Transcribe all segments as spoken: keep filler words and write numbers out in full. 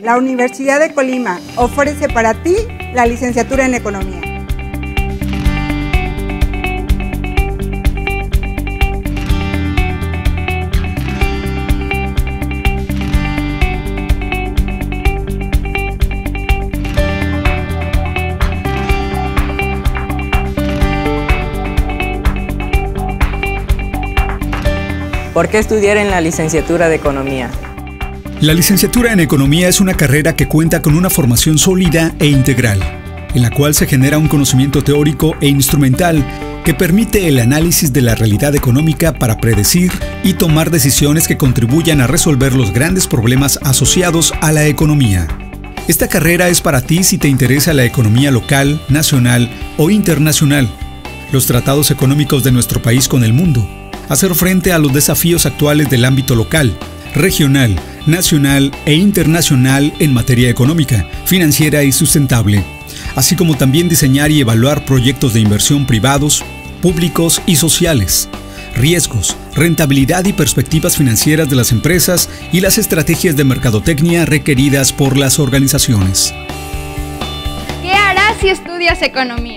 la Universidad de Colima ofrece para ti la licenciatura en Economía. ¿Por qué estudiar en la licenciatura de Economía? La licenciatura en Economía es una carrera que cuenta con una formación sólida e integral, en la cual se genera un conocimiento teórico e instrumental que permite el análisis de la realidad económica para predecir y tomar decisiones que contribuyan a resolver los grandes problemas asociados a la economía. Esta carrera es para ti si te interesa la economía local, nacional o internacional, los tratados económicos de nuestro país con el mundo, hacer frente a los desafíos actuales del ámbito local, regional, nacional e internacional en materia económica, financiera y sustentable, así como también diseñar y evaluar proyectos de inversión privados, públicos y sociales, riesgos, rentabilidad y perspectivas financieras de las empresas y las estrategias de mercadotecnia requeridas por las organizaciones. ¿Qué harás si estudias economía?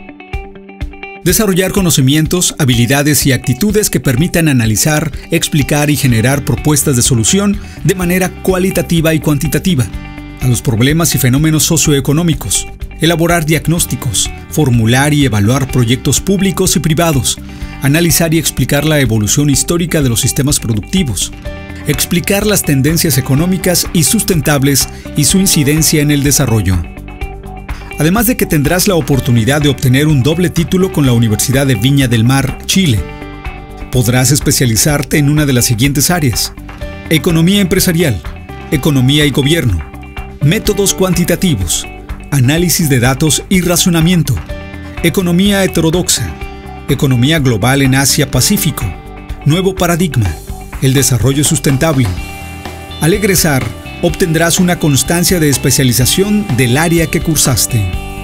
Desarrollar conocimientos, habilidades y actitudes que permitan analizar, explicar y generar propuestas de solución de manera cualitativa y cuantitativa a los problemas y fenómenos socioeconómicos, elaborar diagnósticos, formular y evaluar proyectos públicos y privados, analizar y explicar la evolución histórica de los sistemas productivos, explicar las tendencias económicas y sustentables y su incidencia en el desarrollo. Además de que tendrás la oportunidad de obtener un doble título con la Universidad de Viña del Mar, Chile. Podrás especializarte en una de las siguientes áreas: economía empresarial, economía y gobierno, métodos cuantitativos, análisis de datos y razonamiento, economía heterodoxa, economía global en Asia-Pacífico, nuevo paradigma, el desarrollo sustentable. Al egresar, obtendrás una constancia de especialización del área que cursaste.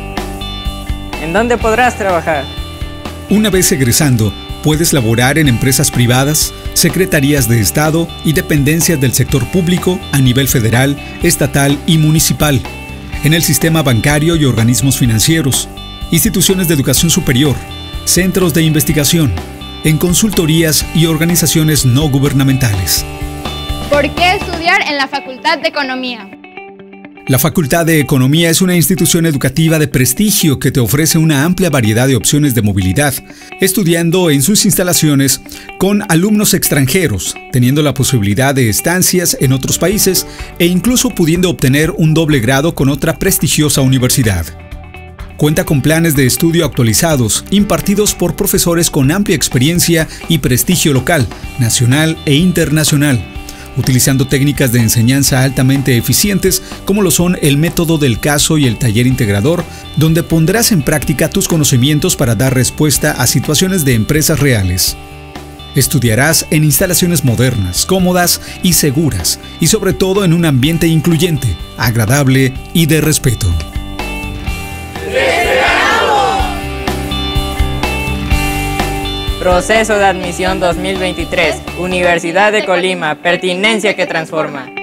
¿En dónde podrás trabajar? Una vez egresando, puedes laborar en empresas privadas, secretarías de Estado y dependencias del sector público a nivel federal, estatal y municipal, en el sistema bancario y organismos financieros, instituciones de educación superior, centros de investigación, en consultorías y organizaciones no gubernamentales. ¿Por qué estudiar en la Facultad de Economía? La Facultad de Economía es una institución educativa de prestigio que te ofrece una amplia variedad de opciones de movilidad, estudiando en sus instalaciones con alumnos extranjeros, teniendo la posibilidad de estancias en otros países e incluso pudiendo obtener un doble grado con otra prestigiosa universidad. Cuenta con planes de estudio actualizados, impartidos por profesores con amplia experiencia y prestigio local, nacional e internacional, utilizando técnicas de enseñanza altamente eficientes como lo son el método del caso y el taller integrador, donde pondrás en práctica tus conocimientos para dar respuesta a situaciones de empresas reales. Estudiarás en instalaciones modernas, cómodas y seguras, y sobre todo en un ambiente incluyente, agradable y de respeto. Proceso de admisión dos mil veintitrés. Universidad de Colima. Pertinencia que transforma.